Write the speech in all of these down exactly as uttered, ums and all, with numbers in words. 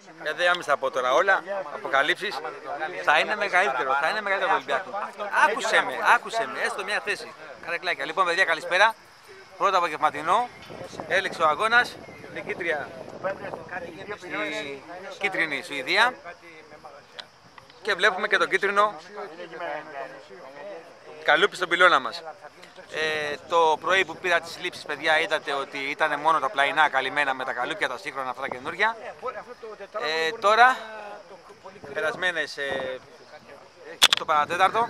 γιατί άμεσα θα πω τώρα όλα, αποκαλύψεις, θα είναι μεγαλύτερο, θα είναι μεγαλύτερο από τον Ολυμπιακό. Άκουσε με, άκουσε με, έστω μια θέση. Καρεκλάκια. Λοιπόν, παιδιά, καλησπέρα. Πρώτο απογευματινό, έληξε ο αγώνας, νικήτρια η κίτρινη Σουηδία και βλέπουμε και τον κίτρινο καλούπι στον πυλώνα μας. Ε, το πρωί που πήρα τις λήψεις, παιδιά, είδατε ότι ήταν μόνο τα πλαϊνά καλυμμένα με τα καλούπια, τα σύγχρονα, αυτά τα καινούργια. Ε, τώρα, περασμένες ε, το παρατέταρτο,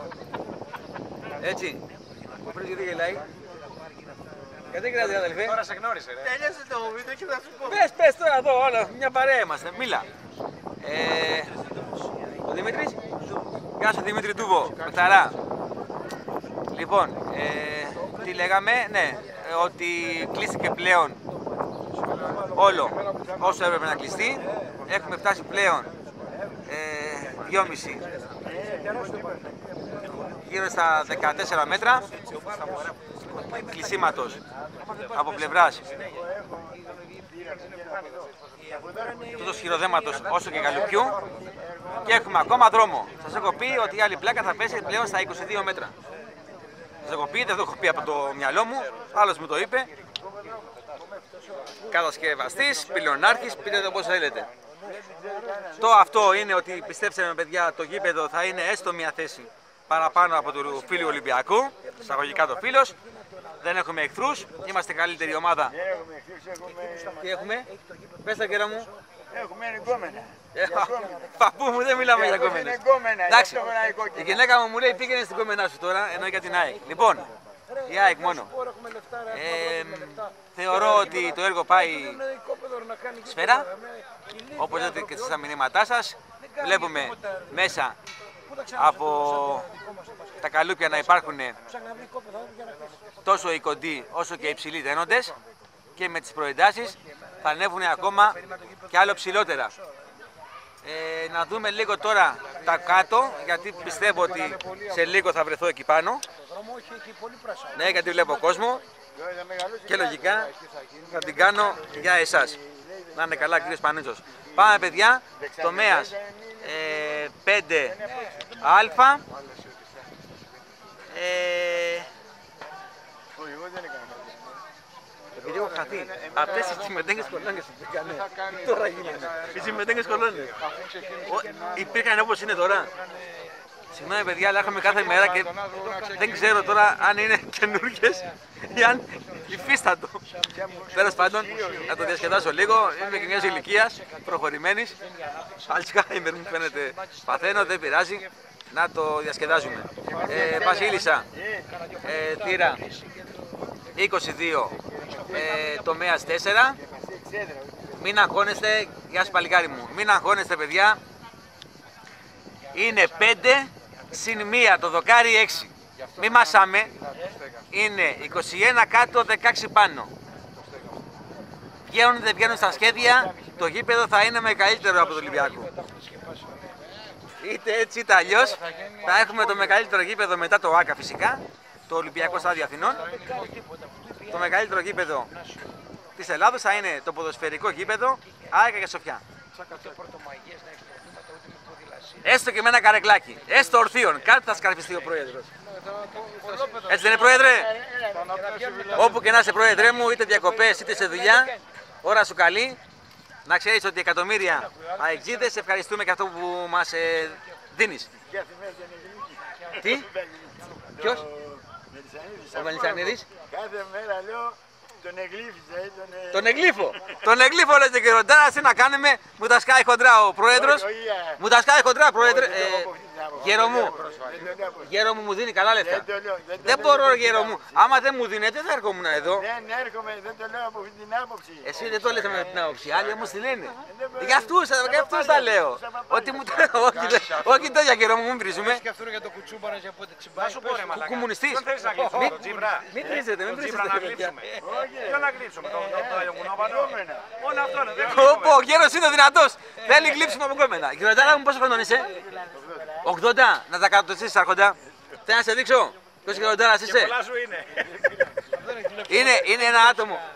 έτσι, ο Φρύς γιατί γελάει. Γιατί δεν κράζεται, αδελφέ. Τώρα σε γνώρισε, ρε. Τέλειωσε το βίντεο και θα σου πω. Πες, πες τώρα εδώ όλα, μια παρέα είμαστε, μίλα. Ε, ο Δημήτρης. Γεια σου Δημήτρη Τούβο, Πεθαρά. Λοιπόν, ε, τι λέγαμε, ναι, ότι κλείστηκε πλέον όλο όσο έπρεπε να κλειστεί. Έχουμε φτάσει πλέον ε, δυόμισι γύρω στα δεκατέσσερα μέτρα κλεισίματος από πλευράς του χειροδέματος όσο και καλουπιού και έχουμε ακόμα δρόμο. Σας έχω πει ότι η άλλη πλάκα θα πέσει πλέον στα είκοσι δύο μέτρα. Σας έχω πει, δεν το έχω πει από το μυαλό μου, άλλος μου το είπε. Κατασκευαστής, πυλωνάρχης, πείτε το πώς θέλετε. Το αυτό είναι ότι πιστέψτε με, παιδιά, το γήπεδο θα είναι έστω μια θέση παραπάνω από του φίλου Ολυμπιακού, εισαγωγικά το φίλος. Δεν έχουμε εχθρούς, είμαστε καλύτερη ομάδα. Τι έχουμε, πες τα κέρα μου. Έχουμε εγκόμενα. Παππού μου, δεν μιλάμε για κόμενες. Εντάξει, η γυναίκα μου μου λέει πήγαινε στην κόμενά σου τώρα, ενώ για την ΑΕΚ. Λοιπόν, η ΑΕΚ μόνο. Ε, θεωρώ ότι το έργο πάει σφαίρα, όπως λέτε και στα μηνύματά σας. Βλέπουμε μέσα από τα καλούπια να υπάρχουν τόσο οι κοντοί όσο και οι υψηλοί τένοντες και με τις προεντάσεις θα ανέβουν ακόμα και άλλο ψηλότερα. Ε, να δούμε λίγο τώρα τα κάτω, γιατί πιστεύω ότι σε λίγο θα βρεθώ εκεί πάνω. Ναι, γιατί βλέπω κόσμο και λογικά θα την κάνω για εσάς. Να είναι καλά, κύριος Πανίτσος. Πάμε, παιδιά, τομέας ε, πέντε α. Ε, επειδή έχω χαθεί. Αυτές οι συμμετέγγες κολόνες υπήρχαν. Τώρα γίνανε. Οι συμμετέγγες κολόνες. Υπήρχαν όπως είναι τώρα. Συγγνώμη, παιδιά, αλλά έρχομαι κάθε μέρα και δεν ξέρω τώρα αν είναι καινούργιες ή αν υφίστατο. Τέλος πάντων, να το διασκεδάσω λίγο. Είμαι και μιας ηλικίας προχωρημένης. Αλτσχάιμερ μου φαίνεται, παθαίνω, δεν πειράζει. Να το διασκεδάζουμε. Ε, Βασίλισσα, ε, θύρα είκοσι δύο, ε, τομέας τέσσερα. Μην αγχώνεστε, γεια σας παλικάρι μου, μην αγχώνεστε, παιδιά. Είναι πέντε συν μία, το δοκάρι έξι. Μη μασάμε, είναι είκοσι ένα κάτω, δεκαέξι πάνω. Βγαίνουν, δεν βγαίνουν στα σχέδια, το γήπεδο θα είναι μεγαλύτερο από το Ολυμπιακό. Είτε έτσι είτε αλλιώς, θα έχουμε το μεγαλύτερο γήπεδο μετά το ΆΚΑ φυσικά, το Ολυμπιακό Στάδιο Αθηνών. Το μεγαλύτερο γήπεδο της Ελλάδος θα είναι το ποδοσφαιρικό γήπεδο ΑΕΚ και Σοφιά. Έστω και με ένα καρεκλάκι, έστω ορθίον, κάτι θα σκαρφιστεί ο πρόεδρος. Έτσι δεν είναι, πρόεδρε? Όπου και να είσαι, πρόεδρε μου, είτε διακοπές είτε σε δουλειά, ώρα σου καλή. Να ξέρεις ότι εκατομμύρια αεξίδες ευχαριστούμε και αυτό που μας ε, δίνεις. Τι? Ποιος? Ο Μελισσανίδης. Κάθε μέρα λέω τον εγλύφισε. Τον, τον εγλύφω. Τον εγλύφω, λέτε και ρωτάρα, τι να κάνουμε, μου τα σκάει χοντρά ο πρόεδρος. Μου τα σκάει χοντρά, πρόεδρε. Γέρο μου, γέρο μου μου δίνει καλά λεφτά. Δεν μπορώ, γέρο μου. Άμα δεν μου δίνετε, δεν έρχομουν εδώ. Δεν έρχομαι, δεν το λέω από αυτή την άποψη. Εσύ δεν το λες με την άποψη, άλλοι όμως τη λένε. Για αυτούς, για αυτούς τα λέω. Ότι μου όχι τέτοια, γέρο μου, μην βρίζουμε. Κομμουνιστής. Μην βρίζετε, μην βρίζετε. Ποιο να γλύψουμε, το Ιωγουνόπανο. Όλα αυτό είναι. Ο γέρος είναι δυνατός. Θέλει γλύψουμε από κόμενα. Γεροντάρα μου, πόσο χρονών είσαι? ογδόντα. Να τα κατοτήσεις άρχοντα. Θέλω να σε δείξω. Ποιος γεροντάρας είσαι? Πολλά σου είναι. Είναι, είναι ένα άτομο.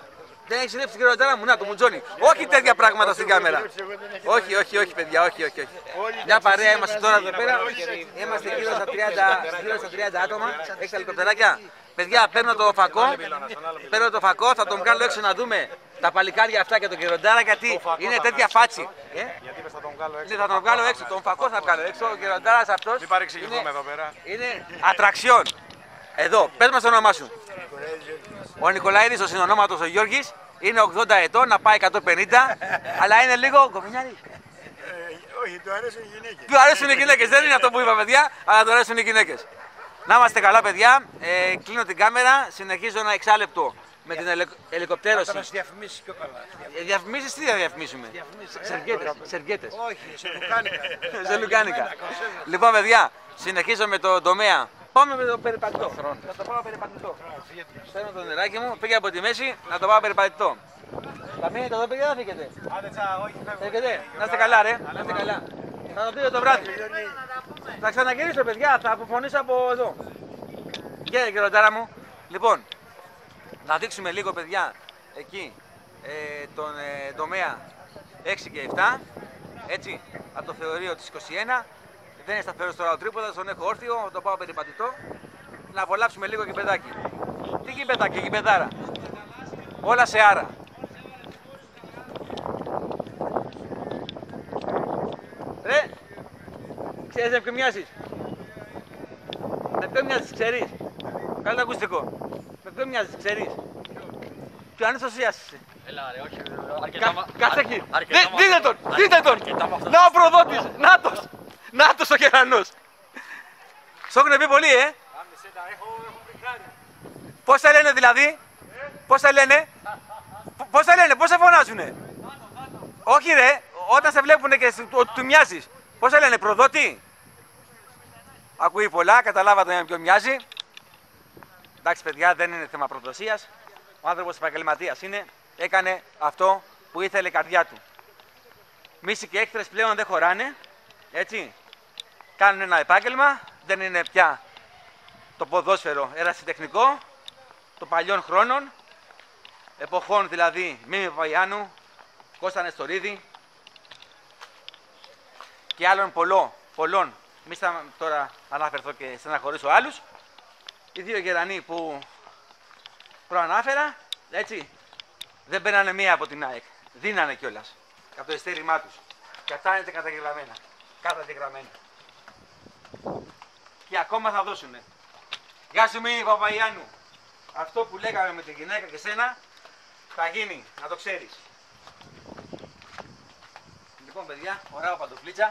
Δεν έχει συνέψει την κυριολεκτάρα μου, να το μουτζώνει. Όχι τέτοια πράγματα στην κάμερα. Όχι, όχι, όχι, παιδιά, όχι, όχι. όχι. Μια παρέα είμαστε τώρα εδώ πέρα. Είμαστε γύρω στα τριάντα άτομα. Έχει τα ελικοπτεράκια. Παιδιά, παίρνω το φακό. Παίρνω το φακό, θα τον βγάλω έξω να δούμε τα παλικάρια αυτά και τον Κυροντάρα, γιατί είναι τέτοια φάτσι. Ε? Γιατί θα τον βγάλω έξω. Ναι, θα τον βγάλω έξω, τον φακό θα βγάλω έξω. Ο Κυροντάρας αυτός. Μην παρεξηγηθούμε εδώ πέρα. Είναι ατραξιόν. Εδώ, πες μας το όνομά σου. Ο Νικολαίδης, ο συνονόματος ο Γιώργης, είναι ογδόντα ετών, να πάει εκατόν πενήντα, αλλά είναι λίγο κομμινιάρη. Όχι, του αρέσουν οι γυναίκες. Του αρέσουν οι γυναίκες, δεν είναι αυτό που είπα, παιδιά, αλλά του αρέσουν οι γυναίκες. Να είμαστε καλά, παιδιά. Ε, κλείνω την κάμερα, συνεχίζω ένα εξάλεπτο με την ελε... ελικοπτέρωση. Θα μας διαφημίσεις πιο καλά. Ε, διαφημίσεις, τι θα διαφημίσουμε. Σεργέτες. Σεργέτες. Όχι, σε λουκάνικα. Σε λουκάνικα. Λοιπόν, παιδιά, συνεχίζω με το τομέα. Πάμε με το περιπατητό. Θα το πάω περιπατητό. Παίρνω το νεράκι μου, πήγε από τη μέση, να το πάω περιπατητό. Θα μείνετε εδώ, παιδιά, θα φύγετε. Φύγετε. Να είστε καλά, ρε. Να είστε καλά. Θα το δείτε το βράδυ. Θα ξαναγυρίσω, παιδιά, θα αποφωνήσω από εδώ. Κύριε Κυροντάρα μου, λοιπόν, να δείξουμε λίγο, παιδιά, εκεί ε, τον ε, τομέα έξι και επτά. Έτσι, από το θεωρείο της είκοσι ένα. Δεν είναι σταθερός τώρα ο τρίποδας, τον έχω όρθιο, θα το πάω περιπατητό. Να απολαύσουμε λίγο γηπεδάκι. Τι γηπεδάκι, γηπεδάρα. Όλα σε άρα. Ρε, ξέρεις με ποιο μοιάζεις. Με ποιο μοιάζεις, ξέρεις. Κάνε το ακουστικό. Με ποιο μοιάζεις, ξέρεις. Ποιο ανισοσίας είσαι. Έλα ρε, όχι. Κάτσε εκεί. Δείτε τον, δείτε τον. Να ο προδότης, νάτος. Νάτος ο Γερανός. Σ' έχουνε πει πολύ, ε. Πώς θα λένε δηλαδή. Πώς θα λένε. Πώς θα λένε, πώς θα φωνάζουνε. Όχι ρε, όταν σε βλέπουνε και ότι του μοιάζεις. Πώς θα λένε, προδότη. Ακούει πολλά, καταλάβατε με ποιο μοιάζει. Εντάξει παιδιά, δεν είναι θέμα προδοσίας. Ο άνθρωπος επαγγελματίας είναι. Έκανε αυτό που ήθελε η καρδιά του. Μίση και έχθρες πλέον δεν χωράνε. Έτσι. Κάνουν ένα επάγγελμα. Δεν είναι πια το ποδόσφαιρο ερασιτεχνικό των παλιών χρόνων. Εποχών δηλαδή Μίμη Παπαγιάννου, Κώστα Νεστορίδη και άλλων πολλών. πολλών. Μη θα τώρα αναφερθώ και στεναχωρήσω άλλους. Οι δύο γερανοί που προανάφερα, έτσι, δεν μπαίνανε μία από την ΑΕΚ. Δίνανε κιόλας από το ειστέρημά τους. Και αυτά είναι καταγεγραμμένα. Καταγεγραμμένα. Και ακόμα θα δώσουνε. Γεια σου Μίμη Παπαγιάννου. Αυτό που λέγαμε με τη γυναίκα και σένα θα γίνει, να το ξέρεις. Λοιπόν παιδιά, ωραία παντοφλίτσα.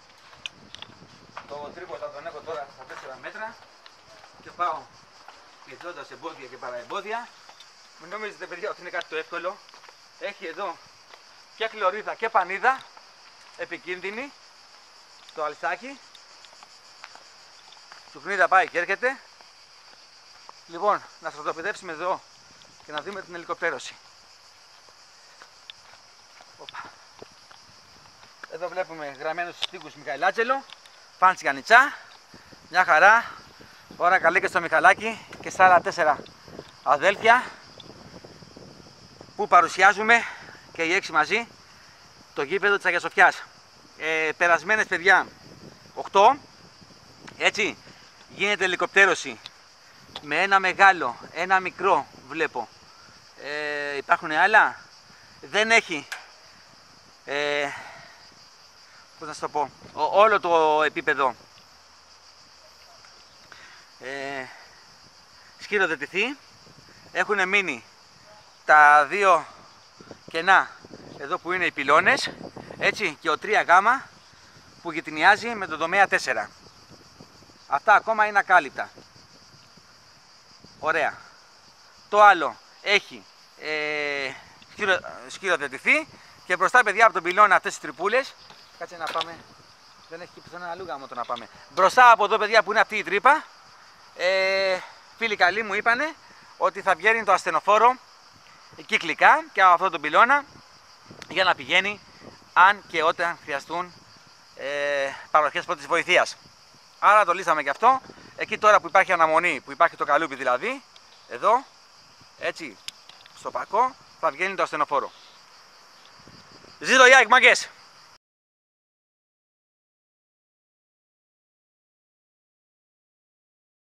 Το τρίποδα τον έχω τώρα στα τέσσερα μέτρα. Και πάω κοιτώντας εμπόδια και παραεμπόδια. Μην νομίζετε παιδιά ότι είναι κάτι το εύκολο. Έχει εδώ και χλωρίδα και πανίδα. Επικίνδυνη. Το αλσάκι. Τσουκνίδα πάει και έρχεται. Λοιπόν, να σας το παιδεύσουμε εδώ και να δούμε την ελικοπτέρωση. Οπα. Εδώ βλέπουμε γραμμένους στους τοίχους Μιχαηλάτζελο, Φάντσι Κανιτσά, μια χαρά, ώρα καλή και στο Μιχαλάκι και στα άλλα τέσσερα αδέλφια που παρουσιάζουμε και οι έξι μαζί το γήπεδο της Αγίας Σοφιάς. Ε, περασμένες παιδιά οκτώ, έτσι γίνεται ελικοπτέρωση με ένα μεγάλο, ένα μικρό βλέπω. Ε, υπάρχουν άλλα, δεν έχει, ε, πώς να σου το πω, ο, όλο το επίπεδο ε, σκυροδετηθεί. Έχουν μείνει τα δύο κενά εδώ που είναι οι πυλώνες, έτσι, και ο τρία γάμα που γειτονιάζει με το τομέα τέσσερα. Αυτά ακόμα είναι ακάλυπτα. Ωραία. Το άλλο έχει ε, σκυρο, σκυροδετηθεί και μπροστά παιδιά από τον πυλώνα αυτές τις τρυπούλες. Κάτσε να πάμε. Δεν έχει πιθανό αλλού γάμο το να πάμε. Μπροστά από εδώ παιδιά που είναι αυτή η τρύπα, ε, φίλοι καλοί μου είπανε ότι θα βγαίνει το ασθενοφόρο κυκλικά και από αυτόν τον πυλώνα για να πηγαίνει αν και όταν χρειαστούν ε, παροχές πρώτης βοηθείας. Άρα το λύσαμε και αυτό. Εκεί τώρα που υπάρχει αναμονή, που υπάρχει το καλούπι δηλαδή, εδώ, έτσι, στο πακό, θα βγαίνει το ασθενοφόρο. Ζήτω η ΑΕΚ, μάγκες!